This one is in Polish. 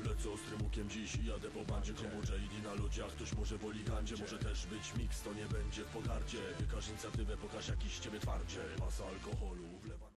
Lecę ostrym łukiem dziś i jadę po bandzie. Komu JD na ludziach, ktoś może woli gandzie. Może też być mix, to nie będzie w pogardzie. Wykaż inicjatywę, pokaż jakiś z ciebie twardzie. Masa alkoholu wlewa.